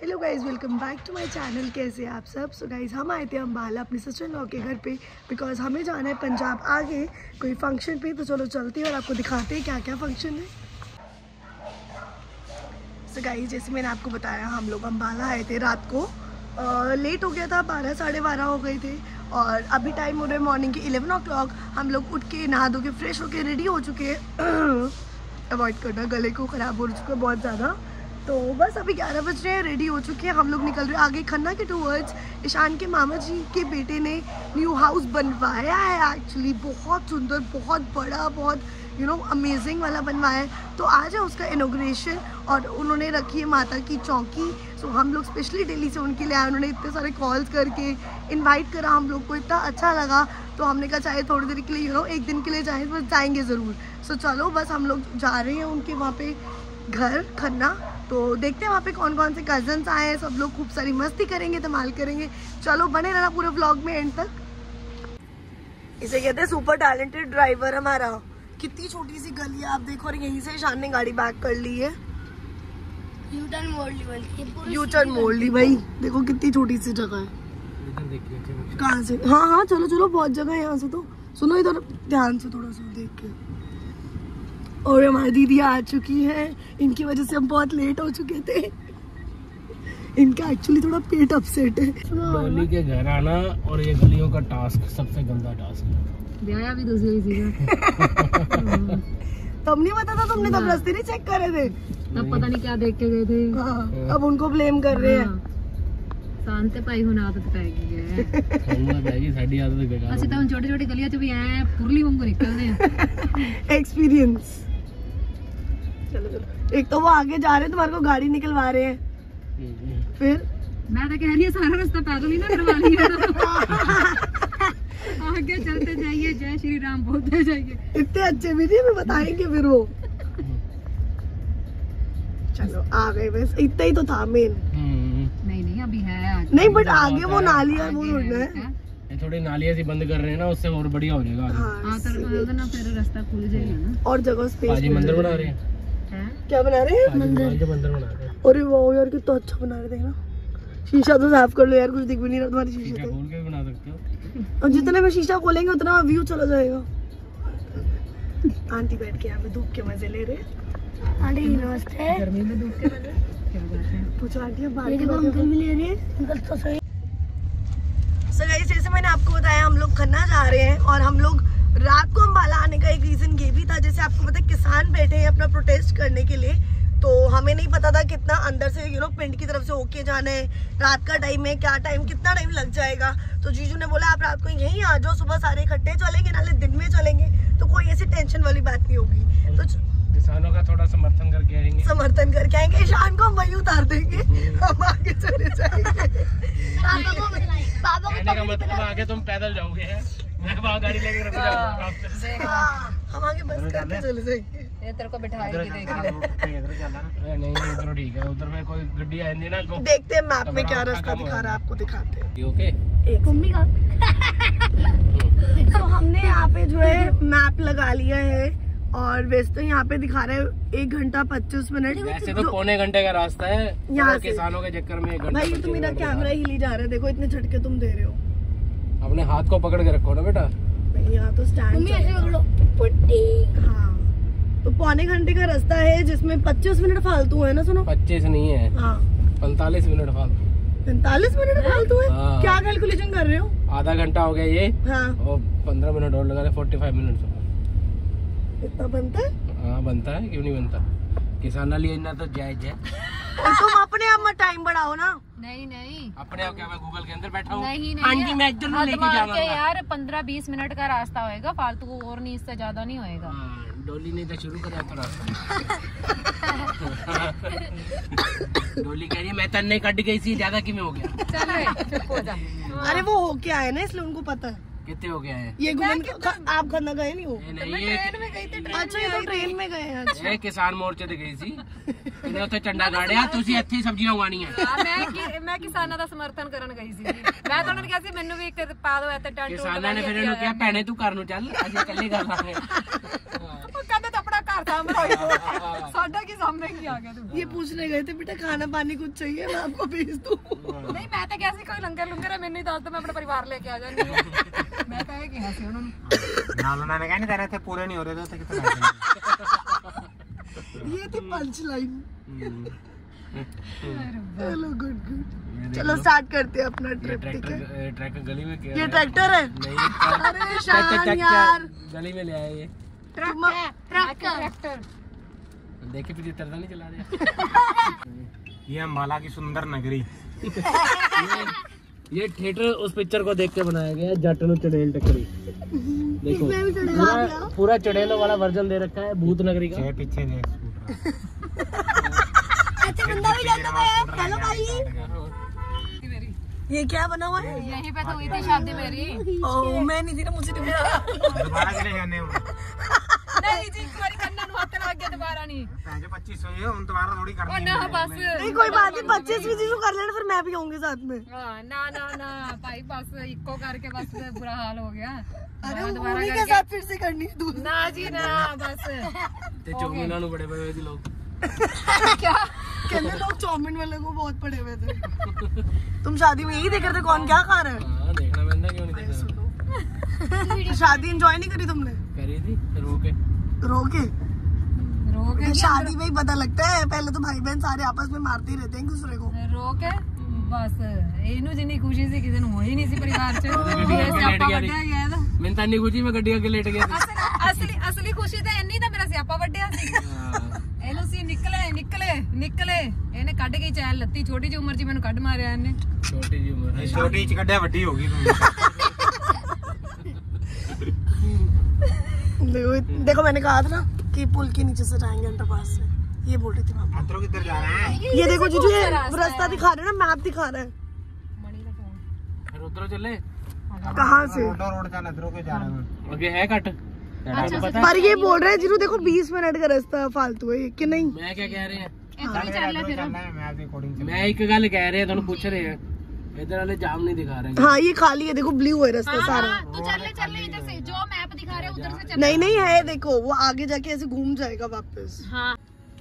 Hello guys, welcome back to my channel. कैसे आप सब? सो गाइज़, हम आए थे अम्बाला अपने सिस्टर इन लॉ के घर पे बिकॉज हमें जाना है पंजाब आगे कोई फंक्शन पे। तो चलो चलते हैं और आपको दिखाते हैं क्या क्या फंक्शन है। सो गाइज़, जैसे मैंने आपको बताया, हम लोग अम्बाला आए थे रात को। लेट हो गया था, 12 साढ़े 12 हो गए थे और अभी टाइम हो रहा है मॉर्निंग के 11 o'clock। हम लोग उठ के नहा धो के फ्रेश होके रेडी हो चुके हैं। अवॉइड करना, गले को ख़राब हो चुका है बहुत ज़्यादा। तो बस अभी 11 बज रहे हैं, रेडी हो चुके हैं। हम लोग निकल रहे हैं आगे खन्ना के टूवर्ड्स। ईशान के मामा जी के बेटे ने न्यू हाउस बनवाया है। एक्चुअली बहुत सुंदर, बहुत बड़ा, बहुत अमेजिंग वाला बनवाया है। तो आज है उसका इनॉग्रेशन और उन्होंने रखी है माता की चौकी। सो हम लोग स्पेशली दिल्ली से उनके लिए आए। उन्होंने इतने सारे कॉल्स करके इनवाइट करा हम लोग को, इतना अच्छा लगा। तो हमने कहा चाहे थोड़ी देर के लिए एक दिन के लिए जाएँ, बस जाएंगे ज़रूर। सो चलो, बस हम लोग जा रहे हैं उनके वहाँ पे घर खन्ना। तो देखते हैं वहाँ पे कौन कौन से कजन्स आए हैं। सब लोग खूब सारी मस्ती करेंगे, धमाल करेंगे। चलो बने रहना पूरे व्लॉग में एंड तक। इसे कहते हैं सुपर टैलेंटेड ड्राइवर हमारा। कितनी छोटी सी गली है आप देखो, और यहीं से ईशान ने गाड़ी बैक कर ली है। यू टर्न मोड़ ली भाई, देखो कितनी छोटी सी जगह है। कहाँ से? हाँ हाँ, चलो चलो, बहुत जगह है यहाँ से। तो सुनो इधर ध्यान से, थोड़ा सा देख के। और हमारी दीदी आ चुकी है, इनकी वजह से हम बहुत लेट हो चुके थे। इनका एक्चुअली थोड़ा पेट अपसेट है। डॉली के घर आना और ये गलियों का टास्क सबसे गंदा टास्क है। ब्याह भी दूसरी चीज तब नहीं पता था, तुमने तब रास्ते नहीं चेक करे थे, तब पता नहीं क्या देख के गए थे। हाँ, अब उनको ब्लेम कर रहे हैं। शांत भाई हुन आदत पै गई है। साडी आदत बेकार। ਅਸੀਂ ਤਾਂ ਹੁਣ ਛੋਟੇ ਛੋਟੇ ਗਲੀਆਂ 'ਚ ਵੀ ਐ ਪੁਰਲੀ ਵਾਂਗੂ ਨਿਕਲਦੇ ਆ। एक्सपीरियंस। चलो चलो, एक तो वो आगे जा रहे हैं, तुम्हारे को गाड़ी निकलवा रहे हैं। फिर मैं तो कह रही हूँ सारा रास्ता पैदल ही ना करवा लिया। आगे चलते जाइए, जय श्री राम बोलते जाइए। इतने अच्छे भी नहीं, हमें बताएंगे फिर वो। चलो आ गए, बस इतना ही तो था मेन। नहीं अभी है नहीं, बट आगे वो नालियाँ वो है, थोड़ी नालियाँ सी बंद कर रहे हैं ना, उससे और बढ़िया हो जाएगा। हाँ, तो फिर रास्ता खुल जाएगा ना। और जगह स्पेस। मंदिर बना रहे हैं। क्या बना रहे हैं? मंदिर बना रहे हैं। अरे वाह यार, कितना अच्छा बना रहे थे ना। शीशा तो साफ कर लो यार, कुछ दिख भी नहीं रहा तुम्हारी शीशे से। खोल के बना सकते हो। और जितने में शीशा खोलेंगे उतना व्यू चला जाएगा। आंटी बैठ के यहाँ पे धूप के मजे ले रहे। आंटी नमस्ते। गर्मी में धूप के मजे क्या बात है? पूछो आंटी, अब बाहर अंकल भी ले रहे हैं तो सही। सो गाइस, जैसे मैंने आपको बताया, हम लोग खन्ना जा रहे हैं और हम लोग रात को अम्बाला आने का एक रीजन ये भी था, जैसे आपको पता है किसान बैठे हैं अपना प्रोटेस्ट करने के लिए। तो हमें नहीं पता था कितना अंदर से पिंड की तरफ से होके जाना है, रात का टाइम है, क्या टाइम कितना टाइम लग जाएगा। तो जीजू ने बोला आप रात को यहीं आ जाओ, सुबह सारे इकट्ठे चलेंगे, नाले दिन में चलेंगे, तो कोई ऐसी टेंशन वाली बात नहीं होगी। तो किसानों का थोड़ा समर्थन करके आएंगे, ईशान को हम वही उतार देंगे, हम आगे चले जाएंगे। कहने का मतलब आगे तुम पैदल जाओगे, मैं वहाँ गाड़ी लेके रख जाऊंगा। हम आगे बस करके चले जाएंगे। ये तेरे को बिठाएगी, नहीं इधर ठीक है, उधर में कोई गड्डी आएंगी ना। देखते हैं मैप में क्या रास्ता दिखा रहा है, आपको दिखाते हैं। ओके, एक मम्मी का। तो हमने यहाँ पे जो है मैप लगा लिया है और वैसे तो यहाँ पे दिखा रहा है 1 घंटा 25 मिनट। वैसे तो पौने घंटे का रास्ता है यहाँ से। किसानों के चक्कर में 1 घंटा। भाई तो मेरा कैमरा हिली जा रहा है, देखो इतने झटके तुम दे रहे हो। अपने हाथ को पकड़ के रखो ना बेटा। यहाँ तो स्टैंड ऐसे पकड़ो। हाँ, तो पौने घंटे का रास्ता है जिसमें 25 मिनट फालतू है ना। सुनो, 25 नहीं है, हाँ 45 मिनट फालतू। 45 मिनट फालतू है? हाँ। क्या कैलकुलेशन कर रहे हो? आधा घंटा हो गया ये। हाँ। और 15 मिनट और लगा रहे, 45 मिनट। इतना बनता है? हाँ बनता है, क्यों नहीं बनता। किसान लिए ना तो जायज है। तुम अपने आप में टाइम बढ़ाओ ना। नहीं अपने आप क्या, मैं गूगल के अंदर बैठा हूँ। नहीं आंटी मैं इधर लेके जाऊंगा यार, 15-20 मिनट का रास्ता होएगा फालतू, और नहीं, इससे ज्यादा नहीं होएगा। डोली नहीं तो शुरू कर तो रास्ता। डोली कह रही है मैं तन्ने कट गई थी, ज्यादा क्यों हो गया। चल अरे वो हो क्या है ना, इसलिए उनको पता है कितने हो गया है। ये आप खन्ना गए नहीं हो? ट्रेन में गई थी। अच्छा, ये तो ट्रेन में गए हैं। अच्छा, किसान मोर्चे ਤੇ ਗਈ ਸੀ ਇਹਨੇ ਉੱਥੇ ਝੰਡਾ ਗਾੜਿਆ, ਤੁਸੀਂ ਇੱਥੇ ਹੀ ਸਬਜ਼ੀਆਂ ਉਗਾਣੀਆਂ। ਮੈਂ ਕਿਸਾਨਾਂ ਦਾ ਸਮਰਥਨ ਕਰਨ ਗਈ ਸੀ। ਮੈਂ ਤਾਂ ਉਹਨਾਂ ਨੂੰ ਕਿਹਾ ਸੀ ਮੈਨੂੰ ਵੀ ਇੱਕ ਪਾ ਦਿਓ ਇੱਥੇ ਟੰਟ। ਕਿਸਾਨਾਂ ਨੇ ਫਿਰ ਇਹਨੂੰ ਕਿਹਾ ਭੈਣੇ ਤੂੰ ਘਰ ਨੂੰ ਚੱਲ, ਅਸੀਂ ਇਕੱਲੇ ਕਰ ਲਾਂਗੇ। ਉਹ ਕਹਿੰਦੇ ਤਾਂ ਆਪਣਾ ਘਰ साडा की सामने की आ गया तू। ये पूछने गए थे बेटा खाना पानी कुछ चाहिए मैं आपको भेज दूं। नहीं मैं तो कैसे कोई लंगर लुंगर है मैंने नहीं दस तो मैं अपना परिवार लेके आ जानी हूं। मैं कहे कि हंसी उन्होंने नाल उन्होंने कहने दे रहे थे पूरे नहीं हो रहे थे कितना ये थी पंच लाइन। चलो गुड गुड चलो स्टार्ट करते हैं अपना ट्रिप। ठीक है ट्रैक्टर गली में क्या ये ट्रैक्टर है। अरे शान यार गली में ले आए ये ट्रैक्टर देखे पीछे तरदा नहीं चला रहा। ये अम्बाला की सुंदर नगरी। ये थिएटर उस पिक्चर को देख के बनाया गया है, जट नु चड़ेल टकरी। देखो पूरा चड़ेलों वाला वर्जन दे रखा है भूत नगरी का। पीछे देख अच्छा बंदा भी जाता है। हेलो भाई ये क्या बना हुआ है? यहीं पे तो हुई थी शादी मेरी। ओह मैं नहीं थी ना मुझे नहीं पता। दोबारा के लिए जाने हैं नहीं जी तुम्हारी कन्ना नु हाथ लग गया दोबारा नहीं। पहले 25 हुई है हम दोबारा थोड़ी करनी ओ ना बस नहीं कोई बात नहीं 25 भी जीजू कर लेना फिर मैं भी आऊंगी साथ में। हां ना ना ना भाई बस इको करके बस बुरा हाल हो गया। अरे उन्हीं के साथ फिर से करनी है दूध। ना जी ना बस ते चौमिना नु बड़े बड़े थे लोग। क्या कहने लोग चाउमीन वाले को बहुत पड़े हुए थे। तुम शादी में यही देख रहे थे कौन क्या खा रहा है? हां देखना मैंने क्यों नहीं देखा। तो शादी एंजॉय नहीं करी तुमने? करी थी रोके रोके रोके शादी में ही पता लगता है। पहले तो भाई बहन सारे आपस में मारते ही रहते हैं एक दूसरे को। रोके बस ਇਹਨੂੰ ਜਿੰਨੀ ਖੁਸ਼ੀ ਸੀ ਕਿਸੇ ਨੂੰ ਹੋਈ ਨਹੀਂ ਸੀ ਪਰਿਵਾਰ ਚ। मैं तो नहीं खुशी मैं गड्डी आगे लेट गया ਅਸਲੀ ਖੁਸ਼ੀ ਤਾਂ ਇੰਨੀ ਤਾਂ ਮੇਰਾ ਸਿਆਪਾ ਵੱਡਿਆ ਸੀ। ਇਹਨੂੰ ਸੀ ਨਿਕਲੇ ਇਹਨੇ ਕੱਢ ਕੇ ਚੈਨ ਲੱਤੀ ਛੋਟੀ ਜਿਹੀ ਉਮਰ 'ਚ ਮੈਨੂੰ ਕੱਢ ਮਾਰਿਆ ਇਹਨੇ। छोटी जी उम्र छोटी च कड्ढिया ਵੱਡੀ हो गई देखो मैंने कहा था ना कि पुल के नीचे से जाएंगे अंडरपास से। ये बोल रही थी मैं। अंदर किधर जा रहा है? ये देखो जीजू ये रास्ता दिखा रहे हैं ना मैप दिखा रहा है। फिर उधर चले कहाँ से? रोड जाना इधर के जा रहे हैं आगे है कट। पर ये बोल रहे हैं जीरू देखो 20 मिनट का रास्ता फालतू है कि नहीं? मैं क्या कह रहे हैं फिर मैं एक गल कह रहे हैं तुम पूछ रहे हैं इधर वाले जाम नहीं दिखा रहे। हाँ ये खाली है देखो ब्लू है रास्ता सारा। तू चल इधर से जो मैप दिखा रहे उधर से चल। नहीं है देखो वो आगे जाके ऐसे घूम जाएगा वापस। हाँ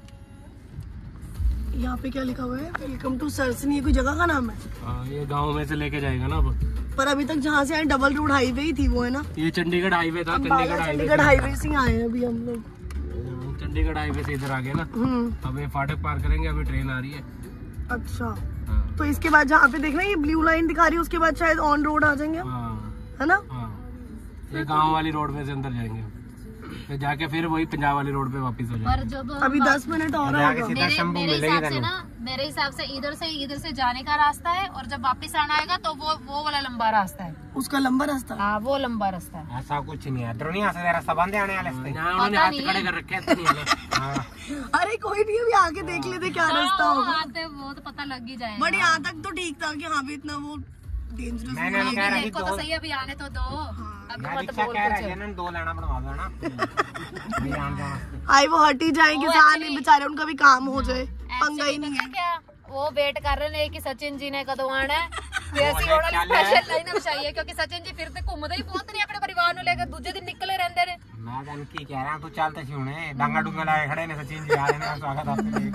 यहाँ पे क्या लिखा हुआ है? Welcome to Sarsani. ये कोई जगह का नाम है? ये गांव में से लेके जाएगा ना अब। पर अभी तक जहाँ से आए डबल रोड हाईवे ही थी वो है ना। ये चंडीगढ़ हाईवे था। चंडीगढ़ हाईवे से आए हैं अभी हम लोग। चंडीगढ़ हाईवे से इधर आ गए ना। अब ये फाटक पार करेंगे अभी ट्रेन आ रही है। अच्छा तो इसके बाद जहाँ पे देख रहे हैं ये ब्लू लाइन दिखा रही है उसके बाद शायद ऑन रोड आ जाएंगे है ना। ये गांव वाली रोड में से अंदर जाएंगे फिर जाके फिर वही पंजाब वाली रोड पे वापस हो जाएंगे। जब अभी 10 मिनट और आएगा। मेरे हिसाब से इधर से जाने का रास्ता है और जब वापस आना आएगा तो वो वाला लंबा रास्ता है। उसका लंबा रास्ता। हाँ वो लंबा रास्ता है। ऐसा कुछ नहीं है इधर नहीं आ सकते रास्ता बंद आने वाले उन्होंने हाथ खड़े कर रखे हैं। अरे कोई नहीं अभी आके देख लेते क्या रास्ता होगा। वो तो पता लग ही जाएगा। बट यहाँ तक तो ठीक था कि हाँ भी इतना वो डेंजरस देखो तो सही अभी आने तो दो। अभी मत बोल दो लेना बनवा देना। आई वो हट ही जाएंगे बेचारे उनका भी काम हो जाए पंगा ही नहीं है। क्या वो वेट कर रहे हैं कि सचिन जी ने कदों आना है। स्पेशल लाइन चाहिए क्योंकि सचिन जी फिर तो घूमते ही बहुत नहीं अपने परिवार को लेकर दूसरे दिन निकले रहते हैं। मैं जान की कह रहा तू चलते सी हुने डांगा डूंगा लाए खड़े ने सचिन जी आ रहे हैं स्वागत आपके लिए।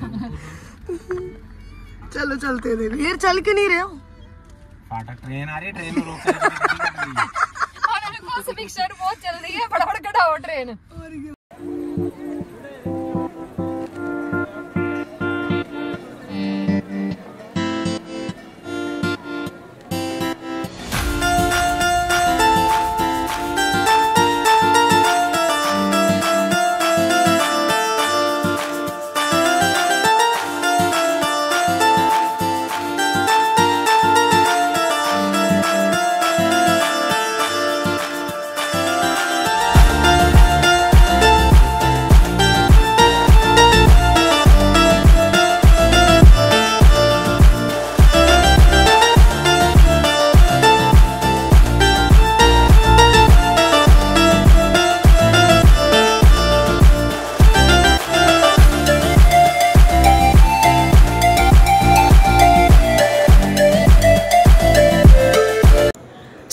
चलो चलते हैं यार चल के नहीं रहे हो। फाटक ट्रेन आ रही है ट्रेन रोक बहुत चल रही है फटाफट कटाओ ट्रेन।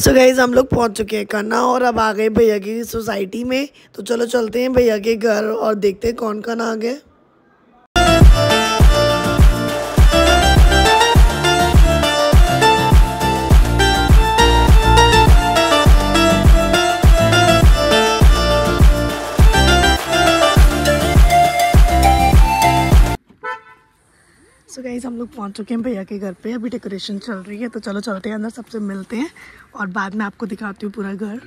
सो गाइस हम लोग पहुंच चुके हैं कन्ना और अब आ गए भैया की सोसाइटी में। तो चलो चलते हैं भैया के घर और देखते हैं कौन कौन आ गए। सो गाइस हम लोग पहुंच चुके हैं भैया के घर पे। अभी डेकोरेशन चल रही है तो चलो चलते हैं अंदर, सबसे मिलते हैं और बाद में आपको दिखाती हूँ पूरा घर।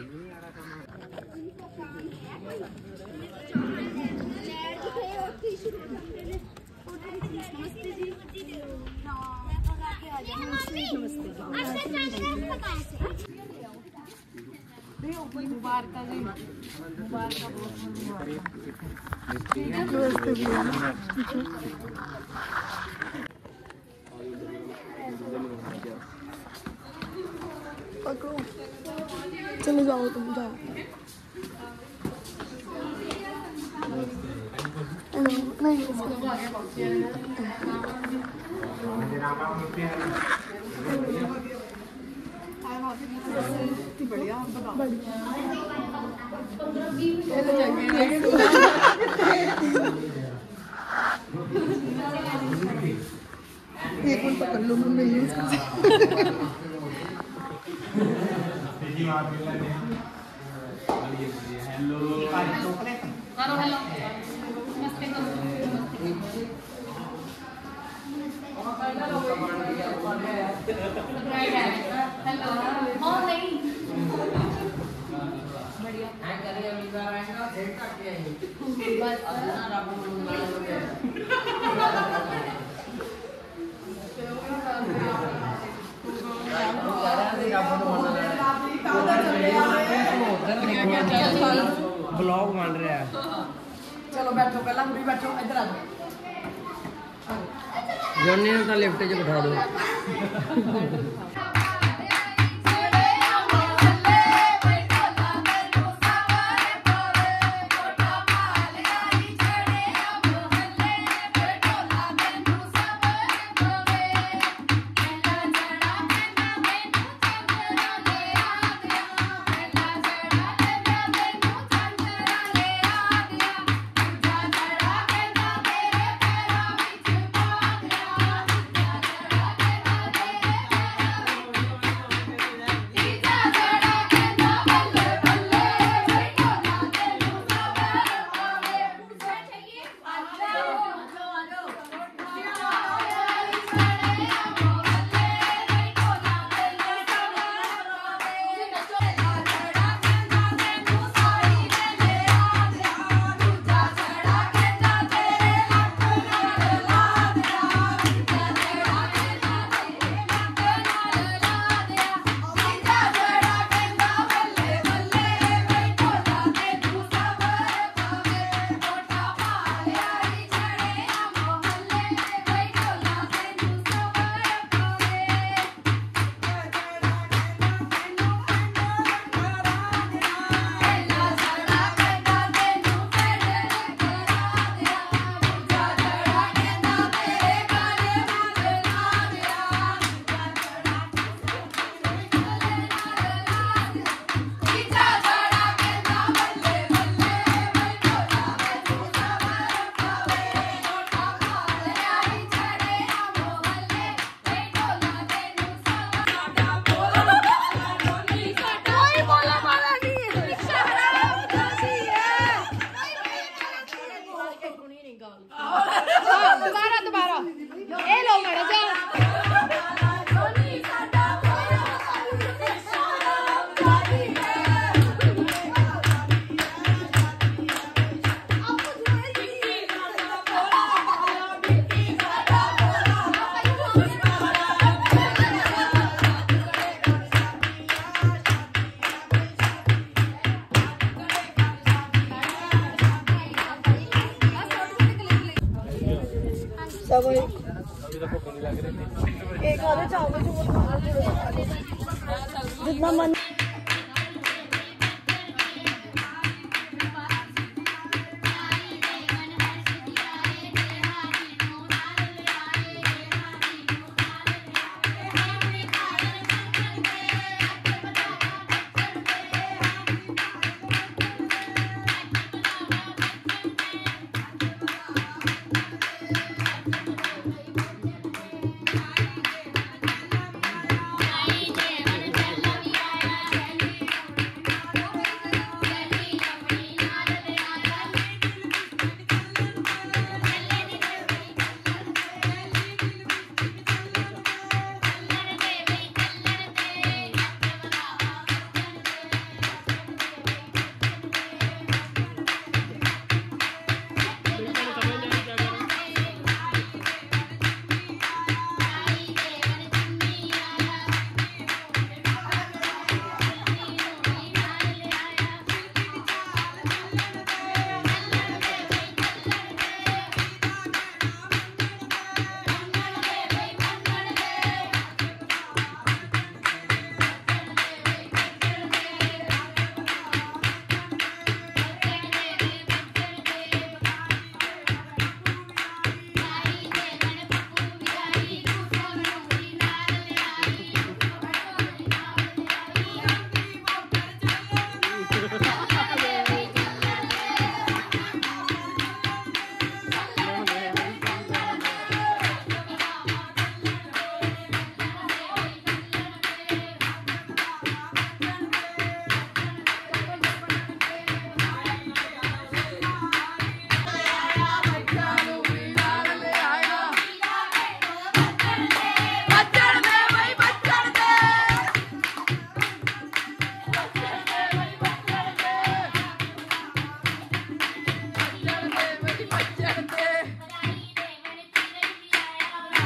पकड़ो, चले जाओ तुम जाओ। नहीं एक मिनट पकड़ लो, मैं यूज कर ब्लॉग बन रहा है। चलो बैठो, पहला मुझे बैठो, इधर आ जाओ। जॉनी ने तो लिफ्ट च बिठा दो। दोबारा ये लो मैडम जा। सब एक आधे चावल जितना मन।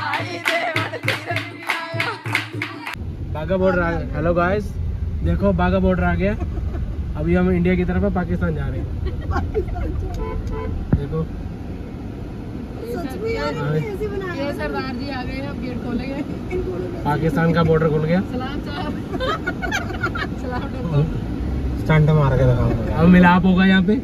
बाघा बॉर्डर आ गया। हेलो गाइस, देखो बाघा बॉर्डर आ गया। अभी हम इंडिया की तरफ पाकिस्तान जा रहे हैं। देखो सच में यार इन्होंने ऐसे बनाया। ये सरदार जी आ गए, अब गेट खोलेंगे। पाकिस्तान का बॉर्डर खुल गया। सलाम साहब। सलाम स्टंट मार के दिखाऊंगा। अब मिलाप होगा यहाँ पे।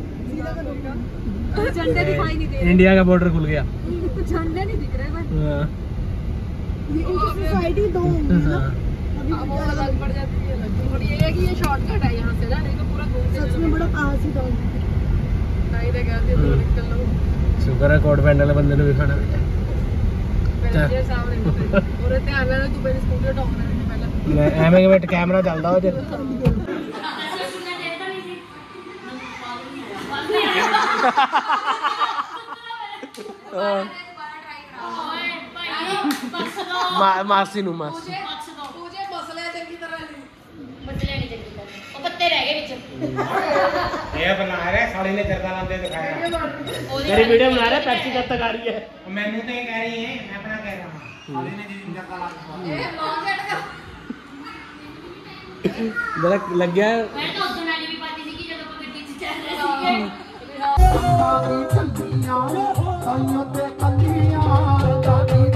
झंडे दिखाई नहीं दे रहे। इंडिया का बॉर्डर खुल गया। झंडे नहीं दिख रहे बस। हाँ। ये सोसाइटी दो होंगी ना। अब और अलग पड़ जाती है अलग। और ये है कि ये शॉर्टकट है यहाँ से ना, नहीं तो पूरा घूम सच में बड़ा पास ही था। नहीं रे गया थे तो निकल लो। शुक्र है कोट पैंट वाले बंदे ने भी खाना पहले सामने और ध्यान रखना तू पहले स्कूटर टॉप करने पहले। ਐਵੇਂ ਕਿ ਬੈਠ ਕੈਮਰਾ ਚੱਲਦਾ ਉਹ ਚ ਮਾਸੀ ਨੂੰ ਮਾਸੀ ਇਹ ਬਣਾ ਰਿਹਾ ਸਾਲੇ ਨੇ ਜਰਦਾ ਲਾਉਂਦੇ ਦਿਖਾਇਆ ਤੇਰੀ ਵੀਡੀਓ ਬਣਾ ਰਿਹਾ ਪੈਪਸੀ ਕਦ ਤੱਕ ਆ ਰਹੀ ਹੈ ਮੈਨੂੰ ਤਾਂ ਇਹ ਕਹਿ ਰਹੀ ਹੈ ਮੈਂ ਆਪਣਾ ਕਹਿ ਰਹਾ ਹਾਂ ਸਾਲੇ ਨੇ ਜੀ ਜਰਦਾ ਲਾ ਇਹ ਲੌਂਗ ਮੇਰਾ ਲੱਗਿਆ ਮੈਂ ਤਾਂ ਉਦੋਂ ਵਾਲੀ ਵੀ ਪਾਤੀ ਸੀ ਕਿ ਜਦੋਂ ਆਪਾਂ ਗੱਡੀ 'ਚ ਚੱਲ ਰਹੇ ਸੀਗੇ। ਕੰਦੀਆਂ ਤੇ ਕੰਦੀਆਂ